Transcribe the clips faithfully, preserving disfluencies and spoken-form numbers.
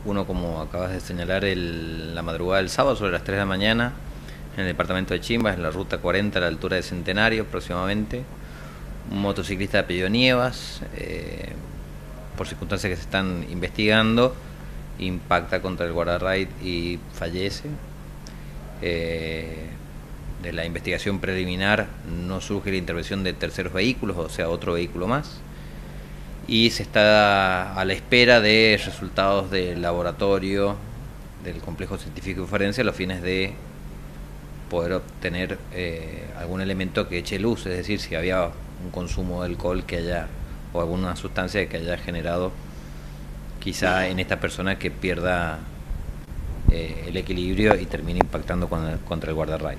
Uno, como acabas de señalar, el, la madrugada del sábado sobre las tres de la mañana en el departamento de Chimbas, en la ruta cuarenta a la altura de Centenario próximamente. Un motociclista de apellido Nievas, eh, por circunstancias que se están investigando, impacta contra el guardarraíl y fallece. Eh, de la investigación preliminar no surge la intervención de terceros vehículos, o sea, otro vehículo más, y se está a la espera de resultados del laboratorio del complejo científico y forense a los fines de poder obtener eh, algún elemento que eche luz, es decir, si había un consumo de alcohol que haya, o alguna sustancia que haya generado quizá en esta persona que pierda eh, el equilibrio y termine impactando con el, contra el guardarraíl.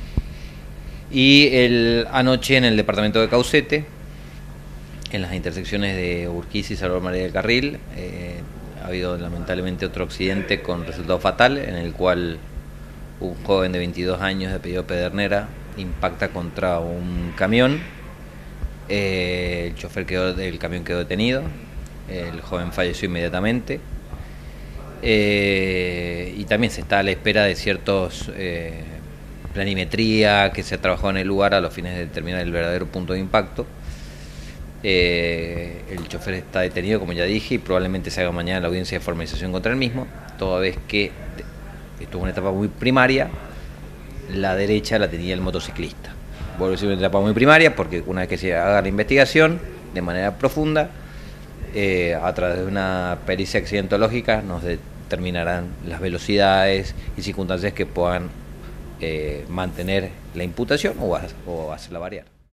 Y el, anoche en el departamento de Caucete, en las intersecciones de Urquiza y Salvador María del Carril, eh, ha habido lamentablemente otro accidente con resultado fatal, en el cual un joven de veintidós años de apellido Pedernera impacta contra un camión. Eh, el chofer quedó, del camión quedó detenido, el joven falleció inmediatamente. Eh, y también se está a la espera de ciertos eh, planimetría que se ha trabajado en el lugar a los fines de determinar el verdadero punto de impacto. Eh, el chofer está detenido, como ya dije, y probablemente se haga mañana la audiencia de formalización contra el mismo, toda vez que esto es una etapa muy primaria. La derecha la tenía el motociclista. Vuelvo a decir, una etapa muy primaria porque una vez que se haga la investigación de manera profunda, eh, a través de una pericia accidentológica nos determinarán las velocidades y circunstancias que puedan eh, mantener la imputación o, o hacerla variar.